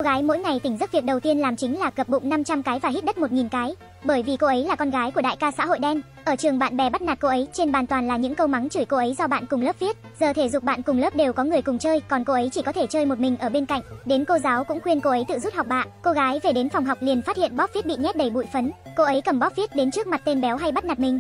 gái mỗi ngày tỉnh giấc việc đầu tiên làm chính là cập bụng 500 cái và hít đất 1000 cái. Bởi vì cô ấy là con gái của đại ca xã hội đen. Ở trường bạn bè bắt nạt cô ấy, trên bàn toàn là những câu mắng chửi cô ấy do bạn cùng lớp viết. Giờ thể dục bạn cùng lớp đều có người cùng chơi, còn cô ấy chỉ có thể chơi một mình ở bên cạnh. Đến cô giáo cũng khuyên cô ấy tự rút học bạ. Cô gái về đến phòng học liền phát hiện bóp viết bị nhét đầy bụi phấn. Cô ấy cầm bóp viết đến trước mặt tên béo hay bắt nạt mình.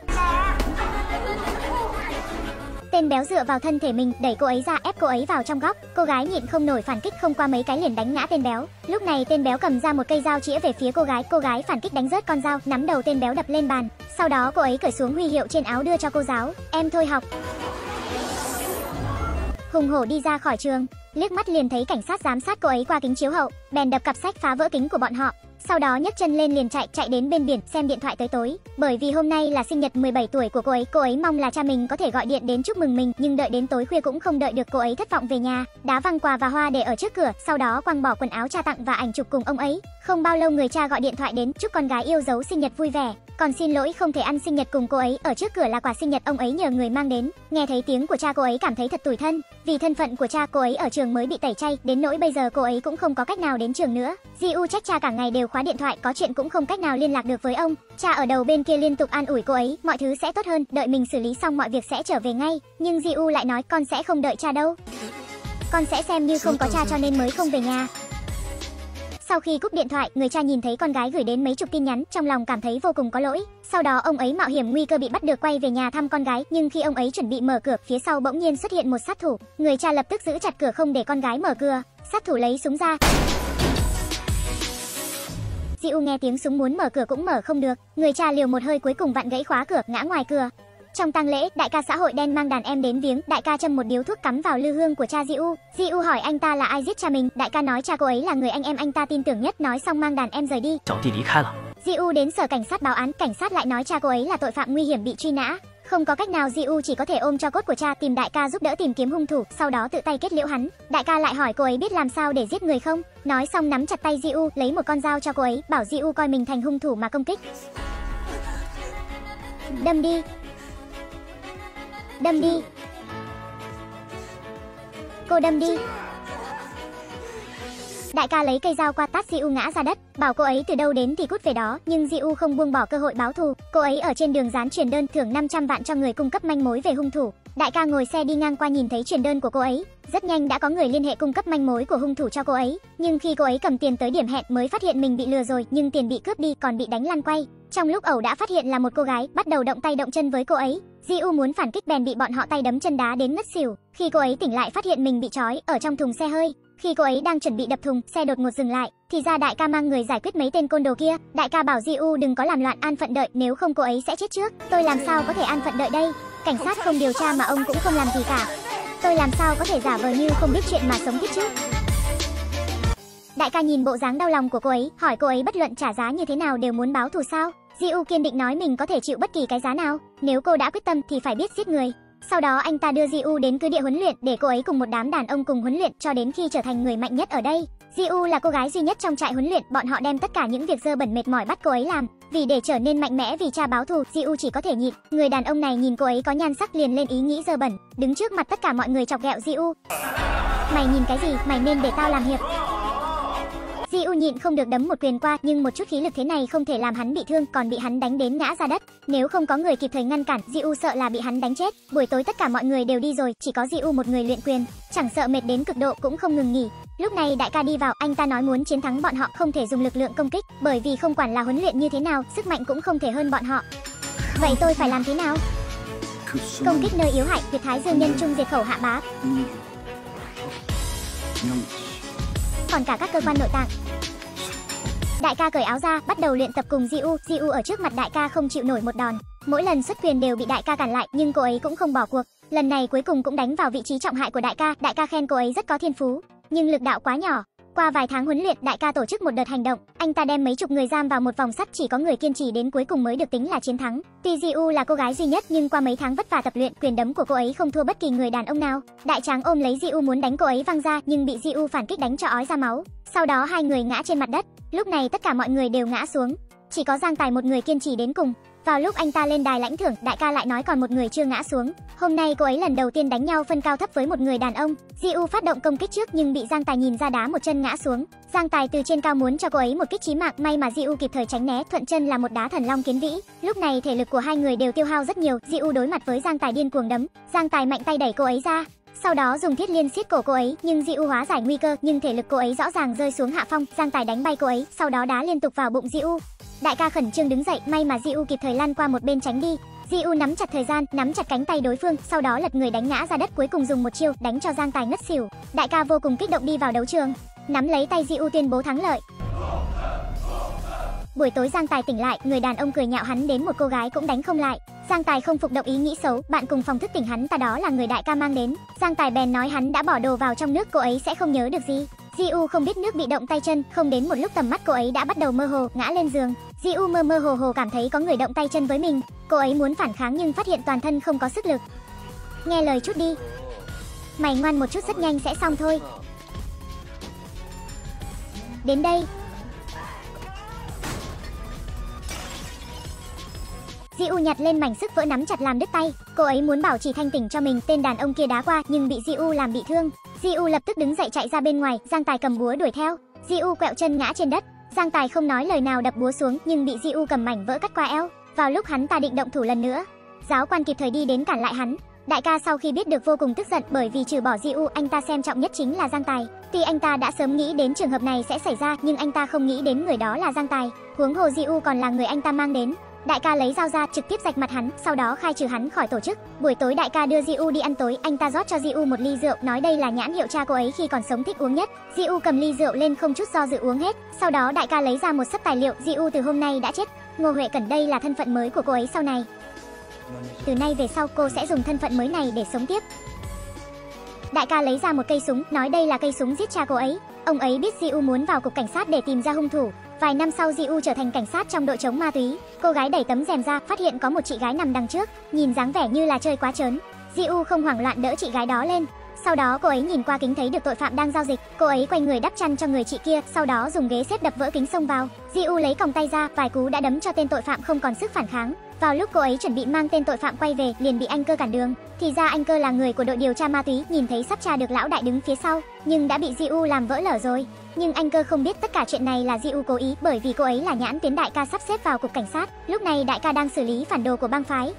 Tên béo dựa vào thân thể mình, đẩy cô ấy ra, ép cô ấy vào trong góc. Cô gái nhịn không nổi phản kích, không qua mấy cái liền đánh ngã tên béo. Lúc này tên béo cầm ra một cây dao chĩa về phía cô gái phản kích đánh rớt con dao, nắm đầu tên béo đập lên bàn. Sau đó cô ấy cởi xuống huy hiệu trên áo đưa cho cô giáo, em thôi học. Hùng hổ đi ra khỏi trường, liếc mắt liền thấy cảnh sát giám sát cô ấy qua kính chiếu hậu, bèn đập cặp sách phá vỡ kính của bọn họ. Sau đó nhấc chân lên liền chạy đến bên biển xem điện thoại tới tối. Bởi vì hôm nay là sinh nhật 17 tuổi của cô ấy mong là cha mình có thể gọi điện đến chúc mừng mình, nhưng đợi đến tối khuya cũng không đợi được, cô ấy thất vọng về nhà, đá văng quà và hoa để ở trước cửa, sau đó quăng bỏ quần áo cha tặng và ảnh chụp cùng ông ấy. Không bao lâu người cha gọi điện thoại đến chúc con gái yêu dấu sinh nhật vui vẻ, còn xin lỗi không thể ăn sinh nhật cùng cô ấy, ở trước cửa là quà sinh nhật ông ấy nhờ người mang đến. Nghe thấy tiếng của cha cô ấy cảm thấy thật tủi thân, vì thân phận của cha cô ấy ở trường mới bị tẩy chay, đến nỗi bây giờ cô ấy cũng không có cách nào đến trường nữa. Ji-u trách cha cả ngày đều khóa điện thoại, có chuyện cũng không cách nào liên lạc được với ông. Cha ở đầu bên kia liên tục an ủi cô ấy, mọi thứ sẽ tốt hơn, đợi mình xử lý xong mọi việc sẽ trở về ngay. Nhưng Ji-u lại nói con sẽ không đợi cha đâu. Con sẽ xem như không có cha cho nên mới không về nhà. Sau khi cúp điện thoại, người cha nhìn thấy con gái gửi đến mấy chục tin nhắn, trong lòng cảm thấy vô cùng có lỗi. Sau đó ông ấy mạo hiểm nguy cơ bị bắt được quay về nhà thăm con gái, nhưng khi ông ấy chuẩn bị mở cửa, phía sau bỗng nhiên xuất hiện một sát thủ. Người cha lập tức giữ chặt cửa không để con gái mở cửa. Sát thủ lấy súng ra. Ji-u nghe tiếng súng muốn mở cửa cũng mở không được. Người cha liều một hơi cuối cùng vặn gãy khóa cửa, ngã ngoài cửa. Trong tang lễ, đại ca xã hội đen mang đàn em đến viếng, đại ca châm một điếu thuốc cắm vào lư hương của cha Ji-u. Ji-u hỏi anh ta là ai giết cha mình, đại ca nói cha cô ấy là người anh em anh ta tin tưởng nhất, nói xong mang đàn em rời đi. Ji-u đến sở cảnh sát báo án, cảnh sát lại nói cha cô ấy là tội phạm nguy hiểm bị truy nã. Không có cách nào, Ji-u chỉ có thể ôm cho cốt của cha tìm đại ca giúp đỡ tìm kiếm hung thủ, sau đó tự tay kết liễu hắn. Đại ca lại hỏi cô ấy biết làm sao để giết người không? Nói xong nắm chặt tay Ji-u, lấy một con dao cho cô ấy, bảo Ji-u coi mình thành hung thủ mà công kích. Đâm đi. Đâm đi. Cô đâm đi. Đại ca lấy cây dao qua tát Ji-u ngã ra đất, bảo cô ấy từ đâu đến thì cút về đó, nhưng Ji-u không buông bỏ cơ hội báo thù. Cô ấy ở trên đường dán truyền đơn thưởng 500 vạn cho người cung cấp manh mối về hung thủ. Đại ca ngồi xe đi ngang qua nhìn thấy truyền đơn của cô ấy, rất nhanh đã có người liên hệ cung cấp manh mối của hung thủ cho cô ấy. Nhưng khi cô ấy cầm tiền tới điểm hẹn mới phát hiện mình bị lừa rồi, nhưng tiền bị cướp đi còn bị đánh lăn quay. Trong lúc ẩu đã phát hiện là một cô gái, bắt đầu động tay động chân với cô ấy. Ji-u muốn phản kích bèn bị bọn họ tay đấm chân đá đến ngất xỉu. Khi cô ấy tỉnh lại phát hiện mình bị trói ở trong thùng xe hơi. Khi cô ấy đang chuẩn bị đập thùng, xe đột ngột dừng lại, thì ra đại ca mang người giải quyết mấy tên côn đồ kia. Đại ca bảo Ji-u đừng có làm loạn, an phận đợi, nếu không cô ấy sẽ chết trước. Tôi làm sao có thể an phận đợi đây? Cảnh sát không điều tra mà ông cũng không làm gì cả. Tôi làm sao có thể giả vờ như không biết chuyện mà sống tiếp chứ? Đại ca nhìn bộ dáng đau lòng của cô ấy, hỏi cô ấy bất luận trả giá như thế nào đều muốn báo thù sao? Ji-u kiên định nói mình có thể chịu bất kỳ cái giá nào, nếu cô đã quyết tâm thì phải biết giết người. Sau đó anh ta đưa Ji-u đến cứ địa huấn luyện để cô ấy cùng một đám đàn ông cùng huấn luyện cho đến khi trở thành người mạnh nhất ở đây. Ji-u là cô gái duy nhất trong trại huấn luyện, bọn họ đem tất cả những việc dơ bẩn mệt mỏi bắt cô ấy làm. Vì để trở nên mạnh mẽ vì cha báo thù, Ji-u chỉ có thể nhịn. Người đàn ông này nhìn cô ấy có nhan sắc liền lên ý nghĩ dơ bẩn, đứng trước mặt tất cả mọi người chọc ghẹo Ji-u. Mày nhìn cái gì, mày nên để tao làm hiệp. Ji-u nhịn không được đấm một quyền qua, nhưng một chút khí lực thế này không thể làm hắn bị thương, còn bị hắn đánh đến ngã ra đất. Nếu không có người kịp thời ngăn cản, Ji-u sợ là bị hắn đánh chết. Buổi tối tất cả mọi người đều đi rồi, chỉ có Ji-u một người luyện quyền, chẳng sợ mệt đến cực độ cũng không ngừng nghỉ. Lúc này đại ca đi vào, anh ta nói muốn chiến thắng bọn họ không thể dùng lực lượng công kích, bởi vì không quản là huấn luyện như thế nào, sức mạnh cũng không thể hơn bọn họ. Vậy tôi phải làm thế nào? Công kích nơi yếu hại, huyệt thái dương nhân trung diệt khẩu hạ bá. Còn cả các cơ quan nội tạng. Đại ca cởi áo ra, bắt đầu luyện tập cùng Ji-u. Ji-u ở trước mặt đại ca không chịu nổi một đòn. Mỗi lần xuất quyền đều bị đại ca cản lại, nhưng cô ấy cũng không bỏ cuộc. Lần này cuối cùng cũng đánh vào vị trí trọng hại của đại ca. Đại ca khen cô ấy rất có thiên phú, nhưng lực đạo quá nhỏ. Qua vài tháng huấn luyện, đại ca tổ chức một đợt hành động. Anh ta đem mấy chục người giam vào một vòng sắt, chỉ có người kiên trì đến cuối cùng mới được tính là chiến thắng. Tuy Ji-u là cô gái duy nhất, nhưng qua mấy tháng vất vả tập luyện, quyền đấm của cô ấy không thua bất kỳ người đàn ông nào. Đại tráng ôm lấy Ji-u muốn đánh cô ấy văng ra, nhưng bị Ji-u phản kích đánh cho ói ra máu. Sau đó hai người ngã trên mặt đất. Lúc này tất cả mọi người đều ngã xuống, chỉ có Giang Tài một người kiên trì đến cùng. Vào lúc anh ta lên đài lãnh thưởng, đại ca lại nói còn một người chưa ngã xuống. Hôm nay cô ấy lần đầu tiên đánh nhau phân cao thấp với một người đàn ông. Jiu phát động công kích trước nhưng bị Giang Tài nhìn ra đá một chân ngã xuống. Giang Tài từ trên cao muốn cho cô ấy một kích chí mạng, may mà Jiu kịp thời tránh né, thuận chân là một đá thần long kiến vĩ. Lúc này thể lực của hai người đều tiêu hao rất nhiều. Jiu đối mặt với Giang Tài điên cuồng đấm. Giang Tài mạnh tay đẩy cô ấy ra. Sau đó dùng thiết liên siết cổ cô ấy, nhưng Jiu hóa giải nguy cơ, nhưng thể lực cô ấy rõ ràng rơi xuống hạ phong. Giang Tài đánh bay cô ấy, sau đó đá liên tục vào bụng Jiu. Đại ca khẩn trương đứng dậy, may mà Jiu kịp thời lăn qua một bên tránh đi. Jiu nắm chặt thời gian, nắm chặt cánh tay đối phương, sau đó lật người đánh ngã ra đất, cuối cùng dùng một chiêu đánh cho Giang Tài ngất xỉu. Đại ca vô cùng kích động đi vào đấu trường, nắm lấy tay Jiu tuyên bố thắng lợi. Buổi tối Giang Tài tỉnh lại, người đàn ông cười nhạo hắn đến một cô gái cũng đánh không lại. Giang Tài không phục động ý nghĩ xấu, bạn cùng phòng thức tỉnh hắn ta đó là người đại ca mang đến. Giang Tài bèn nói hắn đã bỏ đồ vào trong nước, cô ấy sẽ không nhớ được gì. Jiu không biết nước bị động tay chân, không đến một lúc tầm mắt cô ấy đã bắt đầu mơ hồ, ngã lên giường. Jiu mơ mơ hồ hồ cảm thấy có người động tay chân với mình. Cô ấy muốn phản kháng nhưng phát hiện toàn thân không có sức lực. Nghe lời chút đi. Mày ngoan một chút rất nhanh sẽ xong thôi. Đến đây. Jiu nhặt lên mảnh sức vỡ nắm chặt làm đứt tay. Cô ấy muốn bảo trì thanh tỉnh cho mình, tên đàn ông kia đá qua nhưng bị Jiu làm bị thương. Jiu lập tức đứng dậy chạy ra bên ngoài, Giang Tài cầm búa đuổi theo. Jiu quẹo chân ngã trên đất. Giang Tài không nói lời nào đập búa xuống nhưng bị Jiu cầm mảnh vỡ cắt qua eo. Vào lúc hắn ta định động thủ lần nữa, giáo quan kịp thời đi đến cản lại hắn. Đại ca sau khi biết được vô cùng tức giận, bởi vì trừ bỏ Jiu, anh ta xem trọng nhất chính là Giang Tài. Tuy anh ta đã sớm nghĩ đến trường hợp này sẽ xảy ra nhưng anh ta không nghĩ đến người đó là Giang Tài. Huống hồ Jiu còn là người anh ta mang đến. Đại ca lấy dao ra trực tiếp rạch mặt hắn, sau đó khai trừ hắn khỏi tổ chức. Buổi tối đại ca đưa Jiu đi ăn tối, anh ta rót cho Jiu một ly rượu, nói đây là nhãn hiệu cha cô ấy khi còn sống thích uống nhất. Jiu cầm ly rượu lên không chút do dự uống hết. Sau đó đại ca lấy ra một sấp tài liệu, Jiu từ hôm nay đã chết. Ngô Huệ Cẩn đây là thân phận mới của cô ấy sau này. Từ nay về sau cô sẽ dùng thân phận mới này để sống tiếp. Đại ca lấy ra một cây súng, nói đây là cây súng giết cha cô ấy. Ông ấy biết Jiu muốn vào cục cảnh sát để tìm ra hung thủ. Vài năm sau Jiu trở thành cảnh sát trong đội chống ma túy. Cô gái đẩy tấm rèm ra, phát hiện có một chị gái nằm đằng trước, nhìn dáng vẻ như là chơi quá trớn. Jiu không hoảng loạn đỡ chị gái đó lên. Sau đó cô ấy nhìn qua kính thấy được tội phạm đang giao dịch. Cô ấy quay người đắp chăn cho người chị kia, sau đó dùng ghế xếp đập vỡ kính xông vào. Jiu lấy còng tay ra, vài cú đã đấm cho tên tội phạm không còn sức phản kháng. Vào lúc cô ấy chuẩn bị mang tên tội phạm quay về, liền bị anh Cơ cản đường. Thì ra anh Cơ là người của đội điều tra ma túy, nhìn thấy sắp tra được lão đại đứng phía sau, nhưng đã bị Jiu làm vỡ lở rồi. Nhưng anh Cơ không biết tất cả chuyện này là Jiu cố ý, bởi vì cô ấy là nhãn tuyến đại ca sắp xếp vào cục cảnh sát. Lúc này đại ca đang xử lý phản đồ của bang phái.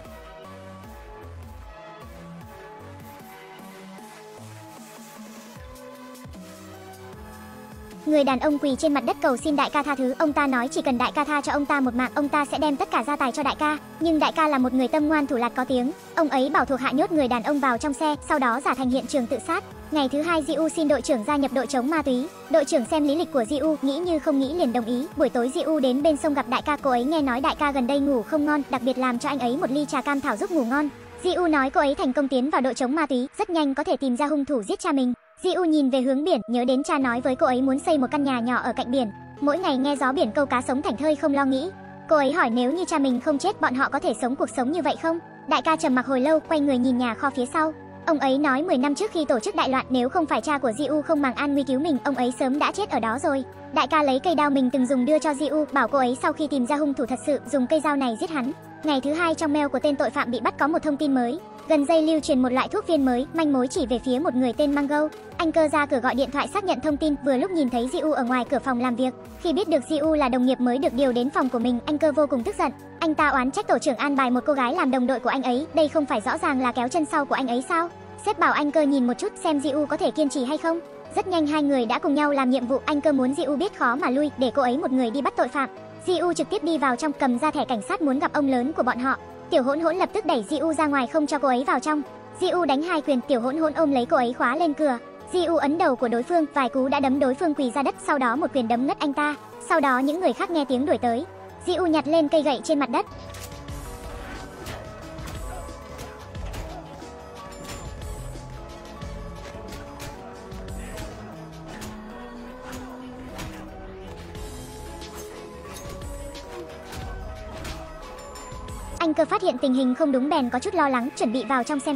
Người đàn ông quỳ trên mặt đất cầu xin đại ca tha thứ. Ông ta nói chỉ cần đại ca tha cho ông ta một mạng, ông ta sẽ đem tất cả gia tài cho đại ca. Nhưng đại ca là một người tâm ngoan thủ lạt có tiếng. Ông ấy bảo thuộc hạ nhốt người đàn ông vào trong xe, sau đó giả thành hiện trường tự sát. Ngày thứ hai Jiu xin đội trưởng gia nhập đội chống ma túy. Đội trưởng xem lý lịch của Jiu, nghĩ như không nghĩ liền đồng ý. Buổi tối Jiu đến bên sông gặp đại ca, cô ấy nghe nói đại ca gần đây ngủ không ngon, đặc biệt làm cho anh ấy một ly trà cam thảo giúp ngủ ngon. Jiu nói cô ấy thành công tiến vào đội chống ma túy, rất nhanh có thể tìm ra hung thủ giết cha mình. Jiu nhìn về hướng biển, nhớ đến cha nói với cô ấy muốn xây một căn nhà nhỏ ở cạnh biển, mỗi ngày nghe gió biển câu cá sống thảnh thơi không lo nghĩ. Cô ấy hỏi nếu như cha mình không chết bọn họ có thể sống cuộc sống như vậy không? Đại ca trầm mặc hồi lâu, quay người nhìn nhà kho phía sau. Ông ấy nói 10 năm trước khi tổ chức đại loạn, nếu không phải cha của Jiu không màng an nguy cứu mình, ông ấy sớm đã chết ở đó rồi. Đại ca lấy cây đao mình từng dùng đưa cho Jiu, bảo cô ấy sau khi tìm ra hung thủ thật sự, dùng cây dao này giết hắn. Ngày thứ hai trong mail của tên tội phạm bị bắt có một thông tin mới. Gần dây lưu truyền một loại thuốc viên mới, manh mối chỉ về phía một người tên Mango. Anh Cơ ra cửa gọi điện thoại xác nhận thông tin, vừa lúc nhìn thấy Jiu ở ngoài cửa phòng làm việc. Khi biết được Jiu là đồng nghiệp mới được điều đến phòng của mình, anh Cơ vô cùng tức giận. Anh ta oán trách tổ trưởng an bài một cô gái làm đồng đội của anh ấy, đây không phải rõ ràng là kéo chân sau của anh ấy sao? Sếp bảo anh Cơ nhìn một chút xem Jiu có thể kiên trì hay không. Rất nhanh hai người đã cùng nhau làm nhiệm vụ. Anh Cơ muốn Jiu biết khó mà lui, để cô ấy một người đi bắt tội phạm. Jiu trực tiếp đi vào trong, cầm ra thẻ cảnh sát muốn gặp ông lớn của bọn họ. Tiểu Hỗn Hỗn lập tức đẩy Jiu ra ngoài không cho cô ấy vào trong. Jiu đánh hai quyền, Tiểu Hỗn Hỗn ôm lấy cô ấy khóa lên cửa. Jiu ấn đầu của đối phương, vài cú đã đấm đối phương quỳ ra đất, sau đó một quyền đấm ngất anh ta. Sau đó những người khác nghe tiếng đuổi tới. Jiu nhặt lên cây gậy trên mặt đất. Anh Cơ phát hiện tình hình không đúng bèn có chút lo lắng, chuẩn bị vào trong xem xét.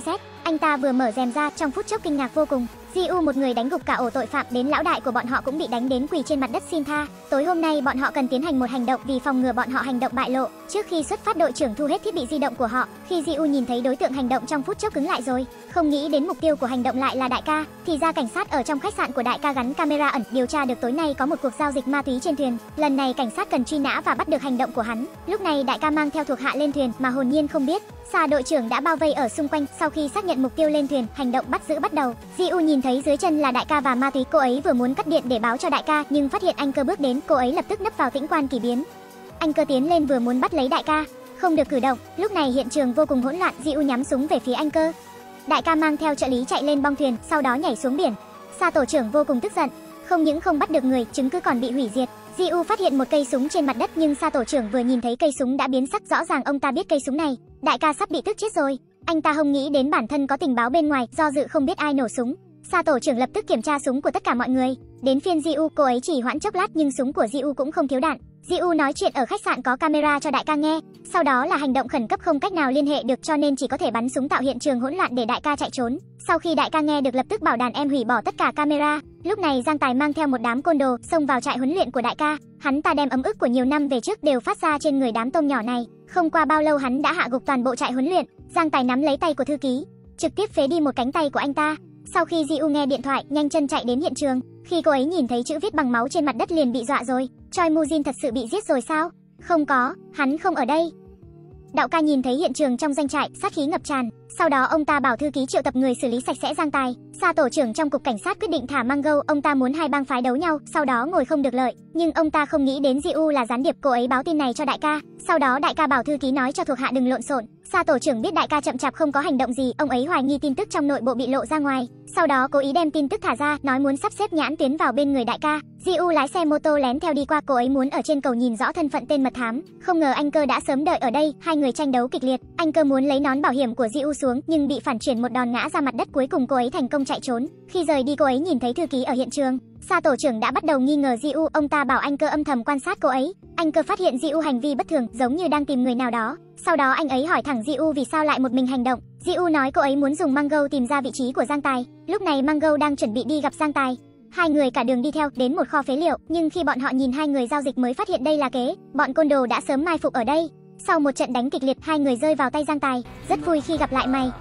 Anh ta vừa mở rèm ra, trong phút chốc kinh ngạc vô cùng. Ji-u một người đánh gục cả ổ tội phạm, đến lão đại của bọn họ cũng bị đánh đến quỳ trên mặt đất xin tha. Tối hôm nay bọn họ cần tiến hành một hành động vì phòng ngừa bọn họ hành động bại lộ. Trước khi xuất phát, đội trưởng thu hết thiết bị di động của họ. Khi Ji-u nhìn thấy đối tượng hành động, trong phút chốc cứng lại rồi. Không nghĩ đến mục tiêu của hành động lại là đại ca. Thì ra cảnh sát ở trong khách sạn của đại ca gắn camera ẩn, điều tra được tối nay có một cuộc giao dịch ma túy trên thuyền. Lần này cảnh sát cần truy nã và bắt được hành động của hắn. Lúc này đại ca mang theo thuộc hạ lên thuyền mà hồn nhiên không biết. Sa đội trưởng đã bao vây ở xung quanh. Sau khi xác nhận mục tiêu lên thuyền, hành động bắt giữ bắt đầu. Ji-u nhìn thấy dưới chân là đại ca và ma túy. Cô ấy vừa muốn cắt điện để báo cho đại ca, nhưng phát hiện anh Cơ bước đến, cô ấy lập tức nấp vào tĩnh quan kỳ biến. Anh Cơ tiến lên vừa muốn bắt lấy đại ca, không được cử động. Lúc này hiện trường vô cùng hỗn loạn. Ji-u nhắm súng về phía anh Cơ. Đại ca mang theo trợ lý chạy lên bong thuyền, sau đó nhảy xuống biển. Sa tổ trưởng vô cùng tức giận, không những không bắt được người, chứng cứ còn bị hủy diệt. Ji-u phát hiện một cây súng trên mặt đất, nhưng Sa tổ trưởng vừa nhìn thấy cây súng đã biến sắc, rõ ràng ông ta biết cây súng này. Đại ca sắp bị tức chết rồi. Anh ta không nghĩ đến bản thân có tình báo bên ngoài, do dự không biết ai nổ súng. Sa tổ trưởng lập tức kiểm tra súng của tất cả mọi người. Đến phiên Ji-u, cô ấy chỉ hoãn chốc lát nhưng súng của Ji-u cũng không thiếu đạn. Ji-u nói chuyện ở khách sạn có camera cho đại ca nghe. Sau đó là hành động khẩn cấp, không cách nào liên hệ được cho nên chỉ có thể bắn súng tạo hiện trường hỗn loạn để đại ca chạy trốn. Sau khi đại ca nghe được, lập tức bảo đàn em hủy bỏ tất cả camera. Lúc này Giang Tài mang theo một đám côn đồ xông vào trại huấn luyện của đại ca. Hắn ta đem ấm ức của nhiều năm về trước đều phát ra trên người đám tôm nhỏ này. Không qua bao lâu hắn đã hạ gục toàn bộ trại huấn luyện. Giang Tài nắm lấy tay của thư ký, trực tiếp phế đi một cánh tay của anh ta. Sau khi Ji-u nghe điện thoại, nhanh chân chạy đến hiện trường. Khi cô ấy nhìn thấy chữ viết bằng máu trên mặt đất liền bị dọa rồi. Choi Mu-jin thật sự bị giết rồi sao? Không có, hắn không ở đây. Đạo ca nhìn thấy hiện trường trong doanh trại, sát khí ngập tràn. Sau đó ông ta bảo thư ký triệu tập người xử lý sạch sẽ Giang Tài. Sa tổ trưởng trong cục cảnh sát quyết định thả Mango, ông ta muốn hai bang phái đấu nhau, sau đó ngồi không được lợi. Nhưng ông ta không nghĩ đến Ji-u là gián điệp, cô ấy báo tin này cho đại ca. Sau đó đại ca bảo thư ký nói cho thuộc hạ đừng lộn xộn. Sa tổ trưởng biết đại ca chậm chạp không có hành động gì, ông ấy hoài nghi tin tức trong nội bộ bị lộ ra ngoài. Sau đó cố ý đem tin tức thả ra, nói muốn sắp xếp Nhãn tiến vào bên người đại ca. Ji-u lái xe mô tô lén theo đi qua, cô ấy muốn ở trên cầu nhìn rõ thân phận tên mật thám. Không ngờ anh Cơ đã sớm đợi ở đây, hai người tranh đấu kịch liệt. Anh Cơ muốn lấy nón bảo hiểm của Ji-u xuống nhưng bị phản chuyển, một đòn ngã ra mặt đất, cuối cùng cô ấy thành công chạy trốn. Khi rời đi cô ấy nhìn thấy thư ký ở hiện trường. Sa tổ trưởng đã bắt đầu nghi ngờ Ji-u, ông ta bảo anh Cơ âm thầm quan sát cô ấy. Anh Cơ phát hiện Ji-u hành vi bất thường, giống như đang tìm người nào đó. Sau đó anh ấy hỏi thẳng Ji-u vì sao lại một mình hành động. Ji-u nói cô ấy muốn dùng Mango tìm ra vị trí của Giang Tài. Lúc này Mango đang chuẩn bị đi gặp Giang Tài. Hai người cả đường đi theo đến một kho phế liệu, nhưng khi bọn họ nhìn hai người giao dịch mới phát hiện đây là kế. Bọn côn đồ đã sớm mai phục ở đây. Sau một trận đánh kịch liệt, hai người rơi vào tay Giang Tài. Rất vui khi gặp lại mày.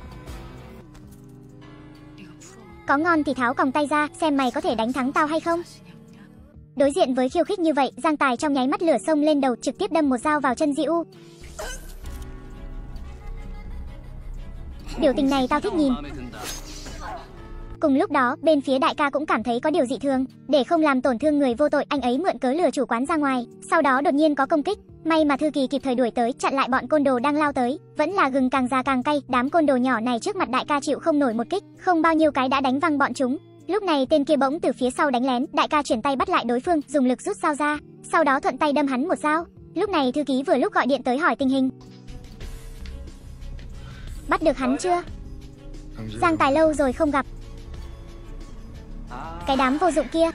Có ngon thì tháo còng tay ra, xem mày có thể đánh thắng tao hay không. Đối diện với khiêu khích như vậy, Giang Tài trong nháy mắt lửa xông lên đầu, trực tiếp đâm một dao vào chân Ji-u. Biểu tình này tao thích nhìn. Cùng lúc đó, bên phía đại ca cũng cảm thấy có điều dị thường. Để không làm tổn thương người vô tội, anh ấy mượn cớ lừa chủ quán ra ngoài. Sau đó đột nhiên có công kích. May mà thư kỳ kịp thời đuổi tới, chặn lại bọn côn đồ đang lao tới. Vẫn là gừng càng già càng cay, đám côn đồ nhỏ này trước mặt đại ca chịu không nổi một kích, không bao nhiêu cái đã đánh văng bọn chúng. Lúc này tên kia bỗng từ phía sau đánh lén, đại ca chuyển tay bắt lại đối phương, dùng lực rút dao ra, sau đó thuận tay đâm hắn một dao. Lúc này thư ký vừa lúc gọi điện tới hỏi tình hình. Bắt được hắn chưa? Giang Tài lâu rồi không gặp. Cái đám vô dụng kia.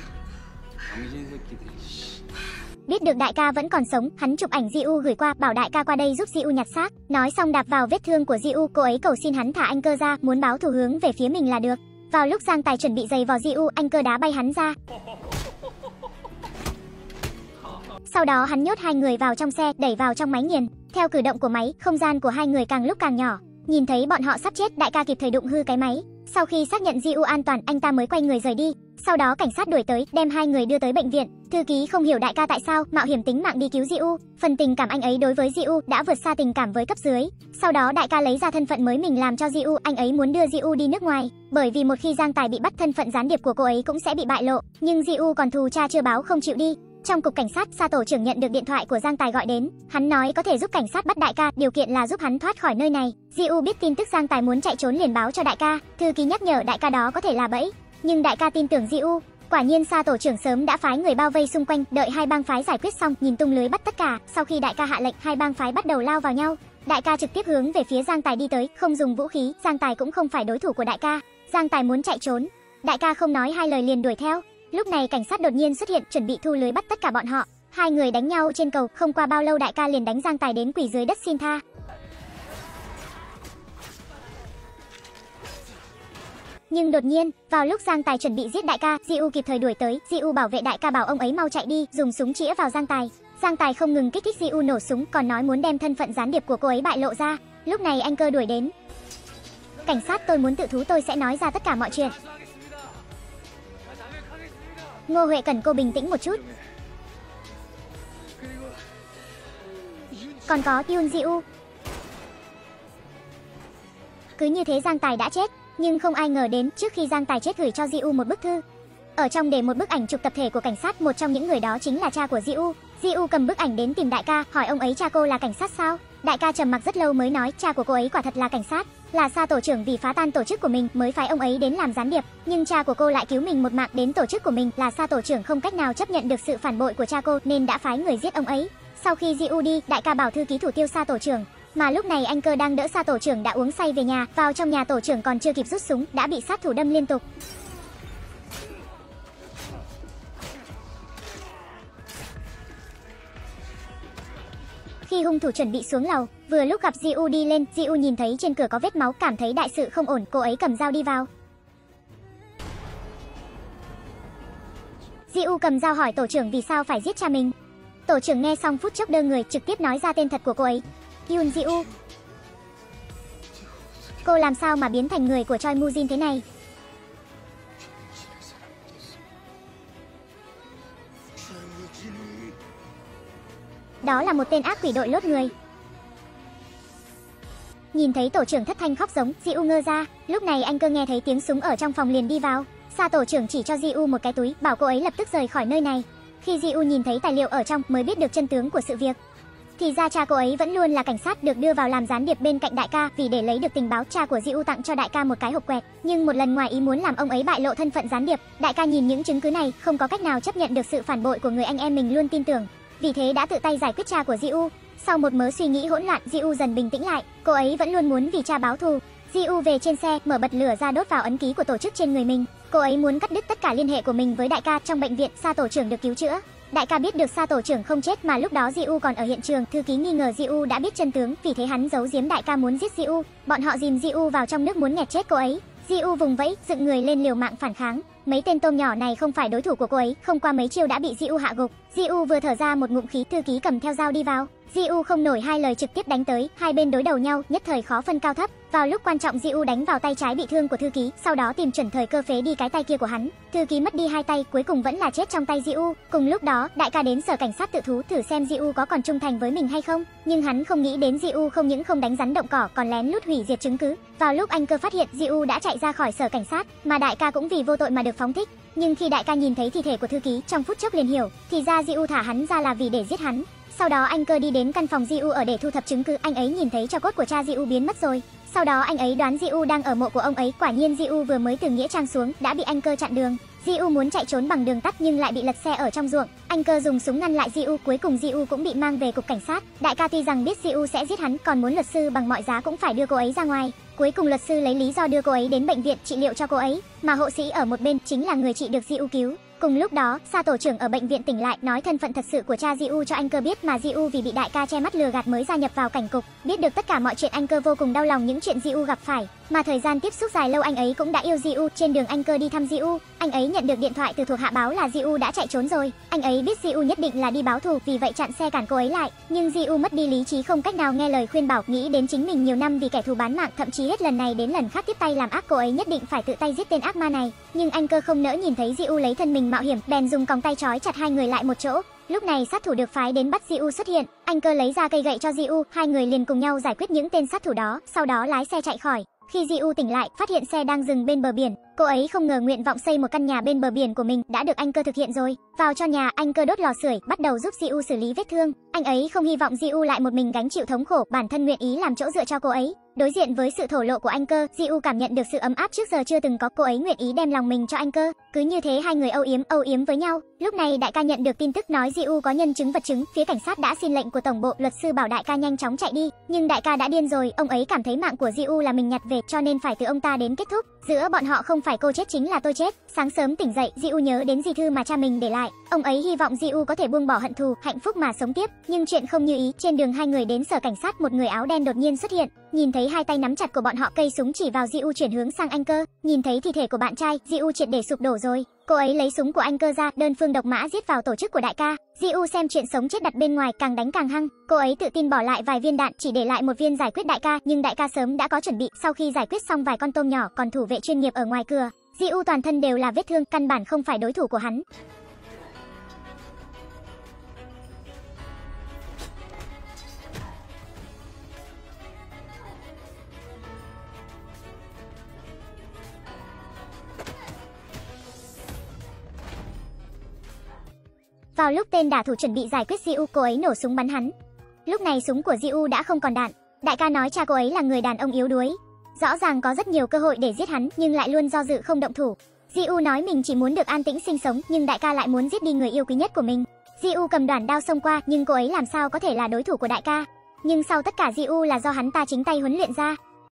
Biết được đại ca vẫn còn sống, hắn chụp ảnh Ji-u gửi qua, bảo đại ca qua đây giúp Ji-u nhặt xác. Nói xong đạp vào vết thương của Ji-u, cô ấy cầu xin hắn thả anh Cơ ra, muốn báo thù hướng về phía mình là được. Vào lúc Giang Tài chuẩn bị giày vò Ji-u, anh Cơ đá bay hắn ra. Sau đó hắn nhốt hai người vào trong xe, đẩy vào trong máy nghiền. Theo cử động của máy, không gian của hai người càng lúc càng nhỏ. Nhìn thấy bọn họ sắp chết, đại ca kịp thời đụng hư cái máy. Sau khi xác nhận Ji-u an toàn, anh ta mới quay người rời đi. Sau đó cảnh sát đuổi tới, đem hai người đưa tới bệnh viện. Thư ký không hiểu đại ca tại sao mạo hiểm tính mạng đi cứu Ji-u. Phần tình cảm anh ấy đối với Ji-u đã vượt xa tình cảm với cấp dưới. Sau đó đại ca lấy ra thân phận mới mình làm cho Ji-u, anh ấy muốn đưa Ji-u đi nước ngoài. Bởi vì một khi Giang Tài bị bắt, thân phận gián điệp của cô ấy cũng sẽ bị bại lộ. Nhưng Ji-u còn thù cha chưa báo không chịu đi. Trong cục cảnh sát, Sa tổ trưởng nhận được điện thoại của Giang Tài gọi đến. Hắn nói có thể giúp cảnh sát bắt đại ca, điều kiện là giúp hắn thoát khỏi nơi này. Ji-u biết tin tức Giang Tài muốn chạy trốn liền báo cho đại ca. Thư ký nhắc nhở đại ca đó có thể là bẫy, nhưng đại ca tin tưởng Ji-u. Quả nhiên Sa tổ trưởng sớm đã phái người bao vây xung quanh, đợi hai bang phái giải quyết xong, nhìn tung lưới bắt tất cả. Sau khi đại ca hạ lệnh, hai bang phái bắt đầu lao vào nhau. Đại ca trực tiếp hướng về phía Giang Tài đi tới, không dùng vũ khí. Giang Tài cũng không phải đối thủ của đại ca. Giang Tài muốn chạy trốn, đại ca không nói hai lời liền đuổi theo. Lúc này cảnh sát đột nhiên xuất hiện, chuẩn bị thu lưới bắt tất cả bọn họ. Hai người đánh nhau trên cầu, không qua bao lâu đại ca liền đánh Giang Tài đến quỳ dưới đất xin tha. Nhưng đột nhiên, vào lúc Giang Tài chuẩn bị giết đại ca, Ji-u kịp thời đuổi tới. Ji-u bảo vệ đại ca bảo ông ấy mau chạy đi, dùng súng chĩa vào Giang Tài. Giang Tài không ngừng kích thích Ji-u nổ súng, còn nói muốn đem thân phận gián điệp của cô ấy bại lộ ra. Lúc này anh Cơ đuổi đến. Cảnh sát, tôi muốn tự thú, tôi sẽ nói ra tất cả mọi chuyện. Ngô Huệ cần cô bình tĩnh một chút. Còn có Yoon Ji-u. Cứ như thế Giang Tài đã chết, nhưng không ai ngờ đến trước khi Giang Tài chết gửi cho Ji-u một bức thư. Ở trong để một bức ảnh chụp tập thể của cảnh sát, một trong những người đó chính là cha của Ji-u. Ji-u cầm bức ảnh đến tìm đại ca, hỏi ông ấy cha cô là cảnh sát sao? Đại ca trầm mặc rất lâu mới nói cha của cô ấy quả thật là cảnh sát, là Sa tổ trưởng vì phá tan tổ chức của mình mới phái ông ấy đến làm gián điệp, nhưng cha của cô lại cứu mình một mạng, đến tổ chức của mình, là Sa tổ trưởng không cách nào chấp nhận được sự phản bội của cha cô nên đã phái người giết ông ấy. Sau khi Ji-u đi, đại ca bảo thư ký thủ tiêu Sa tổ trưởng, mà lúc này anh Cơ đang đỡ Sa tổ trưởng đã uống say về nhà, vào trong nhà tổ trưởng còn chưa kịp rút súng đã bị sát thủ đâm liên tục. Khi hung thủ chuẩn bị xuống lầu, vừa lúc gặp Ji-u đi lên, Ji-u nhìn thấy trên cửa có vết máu, cảm thấy đại sự không ổn, cô ấy cầm dao đi vào. Ji-u cầm dao hỏi tổ trưởng vì sao phải giết cha mình. Tổ trưởng nghe xong phút chốc đơ người, trực tiếp nói ra tên thật của cô ấy, Yoon Ji-u. Cô làm sao mà biến thành người của Choi Moo-jin thế này? Đó là một tên ác quỷ đội lốt người. Nhìn thấy tổ trưởng thất thanh khóc giống, Ji-u ngơ ra. Lúc này anh Cơ nghe thấy tiếng súng ở trong phòng liền đi vào. Sa tổ trưởng chỉ cho Ji-u một cái túi, bảo cô ấy lập tức rời khỏi nơi này. Khi Ji-u nhìn thấy tài liệu ở trong mới biết được chân tướng của sự việc. Thì ra cha cô ấy vẫn luôn là cảnh sát, được đưa vào làm gián điệp bên cạnh đại ca, vì để lấy được tình báo cha của Ji-u tặng cho đại ca một cái hộp quẹt, nhưng một lần ngoài ý muốn làm ông ấy bại lộ thân phận gián điệp. Đại ca nhìn những chứng cứ này, không có cách nào chấp nhận được sự phản bội của người anh em mình luôn tin tưởng, vì thế đã tự tay giải quyết cha của Ji-u. Sau một mớ suy nghĩ hỗn loạn, Ji-u dần bình tĩnh lại, cô ấy vẫn luôn muốn vì cha báo thù. Ji-u về trên xe, mở bật lửa ra đốt vào ấn ký của tổ chức trên người mình. Cô ấy muốn cắt đứt tất cả liên hệ của mình với đại ca. Trong bệnh viện, Sa tổ trưởng được cứu chữa. Đại ca biết được Sa tổ trưởng không chết mà lúc đó Ji-u còn ở hiện trường, thư ký nghi ngờ Ji-u đã biết chân tướng, vì thế hắn giấu giếm đại ca muốn giết Ji-u. Bọn họ dìm Ji-u vào trong nước muốn nghẹt chết cô ấy. Ji-u vùng vẫy, dựng người lên liều mạng phản kháng. Mấy tên tôm nhỏ này không phải đối thủ của cô ấy, không qua mấy chiêu đã bị Ji-u hạ gục. Ji-u vừa thở ra một ngụm khí, thư ký cầm theo dao đi vào. Ji-u không nổi hai lời trực tiếp đánh tới, hai bên đối đầu nhau, nhất thời khó phân cao thấp. Vào lúc quan trọng Ji-u đánh vào tay trái bị thương của thư ký, sau đó tìm chuẩn thời cơ phế đi cái tay kia của hắn. Thư ký mất đi hai tay, cuối cùng vẫn là chết trong tay Ji-u. Cùng lúc đó, đại ca đến sở cảnh sát tự thú thử xem Ji-u có còn trung thành với mình hay không, nhưng hắn không nghĩ đến Ji-u không những không đánh rắn động cỏ, còn lén lút hủy diệt chứng cứ. Vào lúc anh Cơ phát hiện Ji-u đã chạy ra khỏi sở cảnh sát, mà đại ca cũng vì vô tội mà được phóng thích. Nhưng khi đại ca nhìn thấy thi thể của thư ký, trong phút chốc liền hiểu, thì ra Ji-u thả hắn ra là vì để giết hắn. Sau đó anh Cơ đi đến căn phòng Ji-u ở để thu thập chứng cứ, anh ấy nhìn thấy tro cốt của cha Ji-u biến mất rồi. Sau đó anh ấy đoán Ji-u đang ở mộ của ông ấy, quả nhiên Ji-u vừa mới từ nghĩa trang xuống đã bị anh Cơ chặn đường. Ji-u muốn chạy trốn bằng đường tắt nhưng lại bị lật xe ở trong ruộng. Anh Cơ dùng súng ngăn lại Ji-u, cuối cùng Ji-u cũng bị mang về cục cảnh sát. Đại ca tuy rằng biết Ji-u sẽ giết hắn, còn muốn luật sư bằng mọi giá cũng phải đưa cô ấy ra ngoài. Cuối cùng luật sư lấy lý do đưa cô ấy đến bệnh viện trị liệu cho cô ấy, mà hộ sĩ ở một bên chính là người chị được Ji-u cứu. Cùng lúc đó, Sa tổ trưởng ở bệnh viện tỉnh lại, nói thân phận thật sự của cha Ji-u cho anh Cơ biết, mà Ji-u vì bị đại ca che mắt lừa gạt mới gia nhập vào cảnh cục. Biết được tất cả mọi chuyện, anh Cơ vô cùng đau lòng những chuyện Ji-u gặp phải, mà thời gian tiếp xúc dài lâu anh ấy cũng đã yêu Ji-u. Trên đường anh Cơ đi thăm Ji-u, anh ấy nhận được điện thoại từ thuộc hạ báo là Ji-u đã chạy trốn rồi. Anh ấy biết Ji-u nhất định là đi báo thù, vì vậy chặn xe cản cô ấy lại. Nhưng Ji-u mất đi lý trí, không cách nào nghe lời khuyên bảo, nghĩ đến chính mình nhiều năm vì kẻ thù bán mạng, thậm chí hết lần này đến lần khác tiếp tay làm ác, cô ấy nhất định phải tự tay giết tên ác ma này. Nhưng anh Cơ không nỡ nhìn thấy Ji-u lấy thân mình mạo hiểm, bèn dùng còng tay trói chặt hai người lại một chỗ. Lúc này sát thủ được phái đến bắt Ji-u xuất hiện, anh Cơ lấy ra cây gậy cho Ji-u, hai người liền cùng nhau giải quyết những tên sát thủ đó, sau đó lái xe chạy khỏi. Khi Ji-u tỉnh lại, phát hiện xe đang dừng bên bờ biển, cô ấy không ngờ nguyện vọng xây một căn nhà bên bờ biển của mình đã được anh Cơ thực hiện rồi. Vào cho nhà, anh Cơ đốt lò sưởi, bắt đầu giúp Ji-u xử lý vết thương. Anh ấy không hy vọng Ji-u lại một mình gánh chịu thống khổ, bản thân nguyện ý làm chỗ dựa cho cô ấy. Đối diện với sự thổ lộ của anh Cơ, Ji-u cảm nhận được sự ấm áp trước giờ chưa từng có, cô ấy nguyện ý đem lòng mình cho anh Cơ. Cứ như thế hai người âu yếm với nhau. Lúc này đại ca nhận được tin tức nói Ji-u có nhân chứng vật chứng, phía cảnh sát đã xin lệnh của tổng bộ, luật sư bảo đại ca nhanh chóng chạy đi. Nhưng đại ca đã điên rồi, ông ấy cảm thấy mạng của Ji-u là mình nhặt về, cho nên phải từ ông ta đến kết thúc. Giữa bọn họ không phải cô chết chính là tôi chết. Sáng sớm tỉnh dậy, Ji-u nhớ đến di thư mà cha mình để lại. Ông ấy hy vọng Ji-u có thể buông bỏ hận thù, hạnh phúc mà sống tiếp. Nhưng chuyện không như ý, trên đường hai người đến sở cảnh sát, một người áo đen đột nhiên xuất hiện. Nhìn thấy hai tay nắm chặt của bọn họ, cây súng chỉ vào Ji-u chuyển hướng sang anh Cơ. Nhìn thấy thi thể của bạn trai, Ji-u triệt để sụp đổ rồi. Cô ấy lấy súng của anh Cơ ra, đơn phương độc mã giết vào tổ chức của đại ca. Ji-u xem chuyện sống chết đặt bên ngoài, càng đánh càng hăng. Cô ấy tự tin bỏ lại vài viên đạn, chỉ để lại một viên giải quyết đại ca, nhưng đại ca sớm đã có chuẩn bị. Sau khi giải quyết xong vài con tôm nhỏ, còn thủ vệ chuyên nghiệp ở ngoài cửa. Ji-u toàn thân đều là vết thương, căn bản không phải đối thủ của hắn. Vào lúc tên đả thủ chuẩn bị giải quyết Ji-u, cô ấy nổ súng bắn hắn. Lúc này súng của Ji-u đã không còn đạn. Đại ca nói cha cô ấy là người đàn ông yếu đuối. Rõ ràng có rất nhiều cơ hội để giết hắn, nhưng lại luôn do dự không động thủ. Ji-u nói mình chỉ muốn được an tĩnh sinh sống, nhưng đại ca lại muốn giết đi người yêu quý nhất của mình. Ji-u cầm đoản đao xông qua, nhưng cô ấy làm sao có thể là đối thủ của đại ca. Nhưng sau tất cả Ji-u là do hắn ta chính tay huấn luyện ra.